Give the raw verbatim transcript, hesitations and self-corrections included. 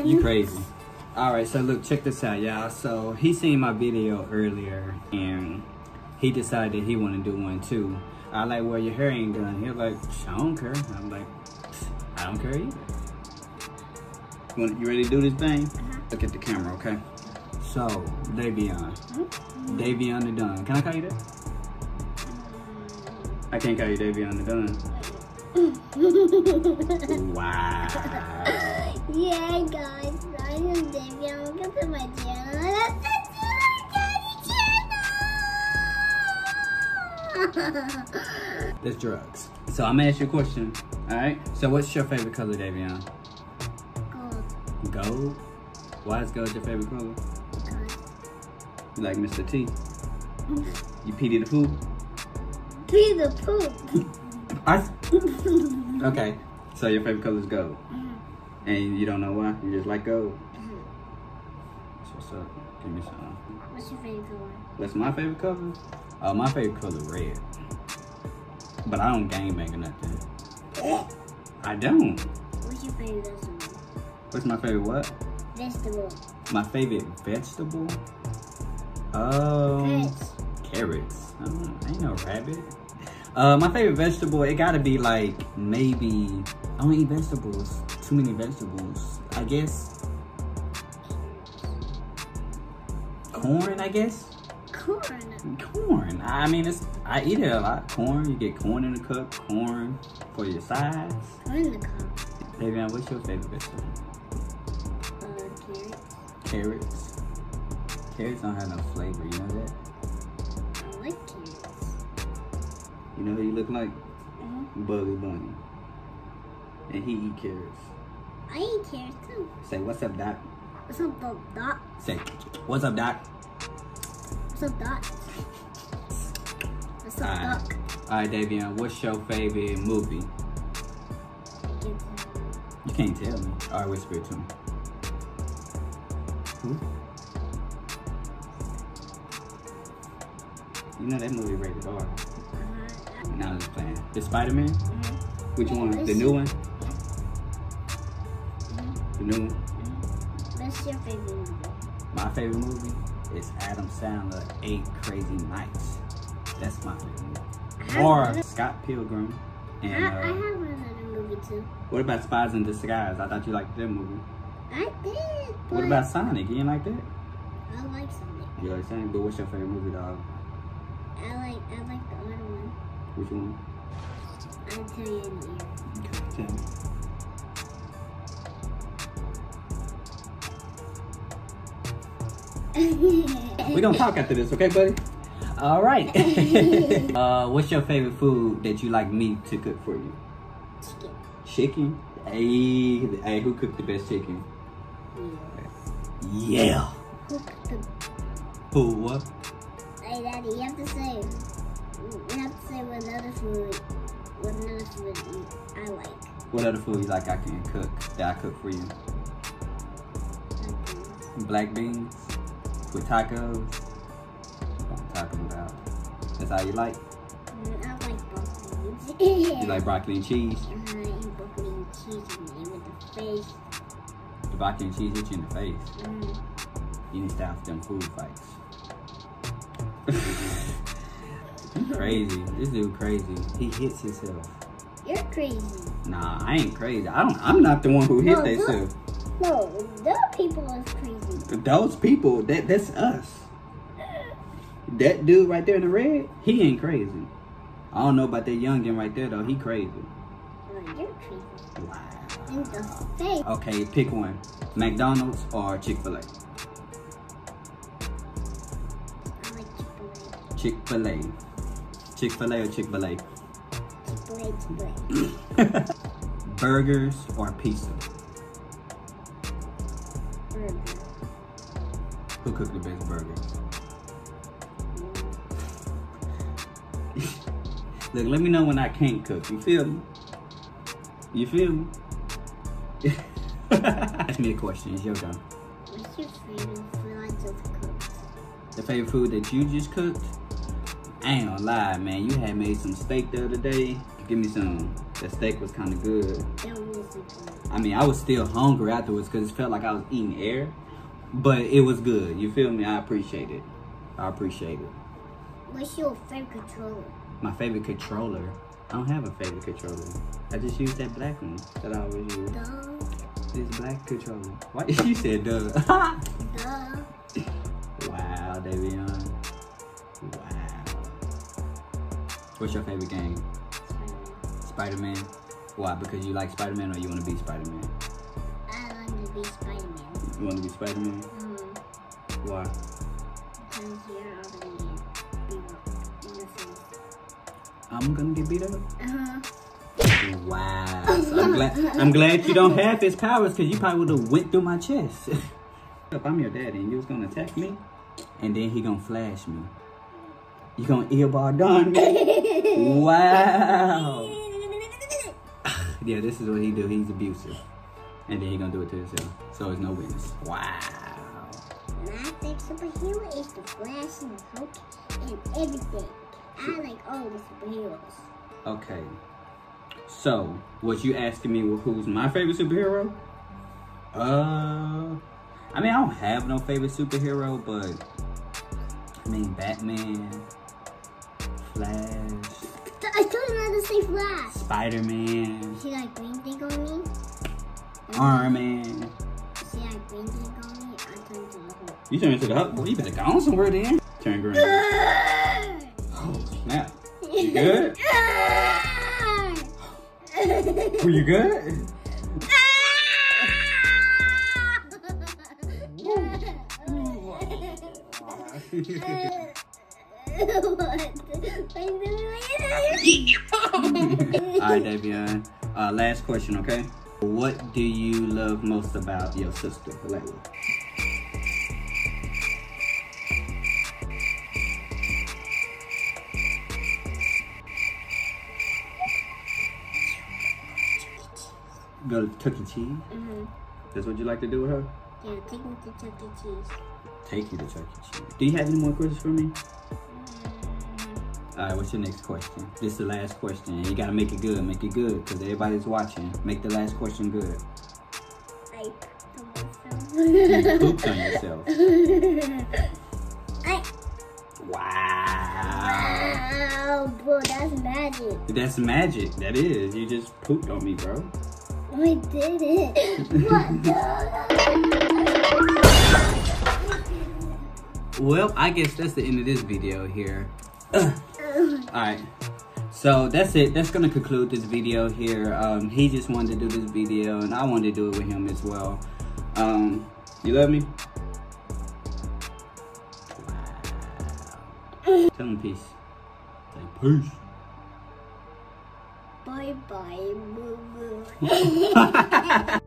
again. You crazy. All right, so look, check this out, y'all. So he seen my video earlier, and he decided he want to do one too. I like, well, your hair ain't done. He was like, I don't care. I'm like, I don't care either. You, want, you ready to do this thing? Uh-huh. Look at the camera, okay? So, Davyeon. Mm-hmm. Davyeon the Don. Can I call you that? I can't call you Davyeon the Don. Wow. Yeah, guys, I am Davyeon. Welcome to my channel. That's the channel. That's drugs. So I'm gonna ask you a question. All right. So what's your favorite color, Davyeon? Gold. Gold. Why is gold your favorite color? Because. You like Mister T? You Petey the Pooh? Petey the Pooh. I. Okay. So your favorite color is gold, Mm-hmm. and you don't know why? You just like gold. Mm-hmm. That's what's up. Give me some. What's your favorite color? What's my favorite color? Oh, my favorite color red. But I don't game bang or nothing. I don't. What's your favorite vegetable? What's my favorite what? Vegetable. My favorite vegetable? Um, Carrots. Carrots. Oh, I ain't no rabbit. Uh, my favorite vegetable, it gotta be like maybe, I don't eat vegetables. Too many vegetables. I guess. Corn, I guess. Corn. Corn. I mean, it's I eat it a lot. Corn. You get corn in the cup. Corn for your sides. Corn in the cup. Davyeon, what's your favorite vegetable? Uh, carrots. Carrots. Carrots don't have no flavor. You know that? I like carrots. You know who you look like? Mm-hmm. Bugs Bunny. And he eat carrots. I eat carrots too. Say, what's up, Doc? What's up, Doc? Doc? Say, what's up, Doc? What's up, Doc? What's up, All right. Doc? All right, Davyeon, what's your favorite movie? You can't tell me. All right, whisper it to me. Who? You know that movie rated R. Uh-huh. Now I'm just playing. The Spider-Man? Mm-hmm. Which Yeah, one? let's The see. new one? Mm-hmm. The new one? Mm-hmm. What's your favorite movie? My favorite movie is Adam Sandler, Eight Crazy Nights. That's my favorite movie. I have Or another- Scott Pilgrim. I, And I have uh, another movie too. what about Spies in Disguise? I thought you liked that movie. I did. But What about Sonic? You didn't like that? I like Sonic. You like Sonic, but what's your favorite movie, dog? I like I like the other one. Which one? I'll tell you in the ear. Okay, tell me. We're gonna talk after this, okay, buddy? All right. uh, what's your favorite food that you like me to cook for you? Chicken. Chicken? Hey, hey, who cooked the best chicken? Yeah. Yeah. Who cooked the... Who, what? Hey, Daddy, you have to say... You have to say what other food... What another food you, I like. What other food you like I can cook, that I cook for you? Like, Black beans with tacos. That's what I'm talking about. That's how you like? mm, I like broccoli. You like broccoli and cheese? Uh-huh, and broccoli and cheese and with the face. The broccoli and cheese hit you in the face. Mm. You need to stop them food fights. You crazy. This dude crazy. He hits himself. You're crazy. Nah, I ain't crazy. I don't I'm not the one who hit No, themselves. No, the people is crazy. Those people, that that's us. That dude right there in the red, he ain't crazy. I don't know about that youngin right there though. He crazy. Oh, you're crazy. Wow. In the face. Okay, pick one. McDonald's or Chick-fil-A? I like Chick-fil-A. Chick-fil-A. Chick-fil-A or Chick-fil-A? Chick-fil-A, Chick-fil-A. Burgers or pizza? Burger. Who cooked the best burgers? Look, let me know when I can't cook. You feel me? You feel me? Ask me a question. It's your turn. What's your favorite food I just cooked? The favorite food that you just cooked? I ain't gonna lie, man. You had made some steak the other day. Give me some. That steak was kind of good. That was good. I mean, I was still hungry afterwards because it felt like I was eating air. But it was good. You feel me? I appreciate it. I appreciate it. What's your favorite controller? My favorite controller? I don't have a favorite controller. I just use that black one that I always use. Duh. This black controller. Why? You said duh. Duh. Wow, Davyeon. Wow. What's your favorite game? Spider-Man. Spider-Man. Why? Because you like Spider-Man or you want to be Spider-Man? I want to be Spider-Man. You want to be Spider-Man? Mm-hmm. Why? Because you're already beat up in the face. I'm gonna get beat up? Uh-huh. Wow. So I'm glad I'm glad you don't have his powers because you probably would have went through my chest. If I'm your daddy and you was gonna attack me, and then he gonna flash me. You gonna earball down me? Wow. Yeah, this is what he do. He's abusive. And then he gonna do it to himself. So there's no witness. Wow. My favorite superhero is the Flash and the Hulk and everything. I like all the superheroes. Okay. So, what you asking me who's my favorite superhero? Uh, I mean, I don't have no favorite superhero, but I mean, Batman, Flash. I told you not to say Flash. Spider-Man. See that green thing on me? Iron Man. See that green thing on me? I turned into the Hulk. You turn into the Hulk? Well, you better go on somewhere then. Turn green. Oh, snap. You good? Were you good? Alright, Davyeon. Uh, last question, okay? What do you love most about your sister, Layla? Go to Chuck E. Cheese? Mm-hmm. That's what you like to do with her? Yeah, take me to Chuck E. Cheese. Take you to Chuck E. Cheese. Do you have any more questions for me? Mm-hmm. All right, what's your next question? This is the last question. You gotta make it good. Make it good, because everybody's watching. Make the last question good. I pooped on myself. You pooped on yourself. I... Wow. Wow, bro, that's magic. That's magic. That is. You just pooped on me, bro. I did it. What the? Well, I guess that's the end of this video here. Alright. So that's it. That's gonna conclude this video here. Um, he just wanted to do this video and I wanted to do it with him as well. Um, you love me? Wow. Tell him peace. Say peace. Bye bye, boo boo.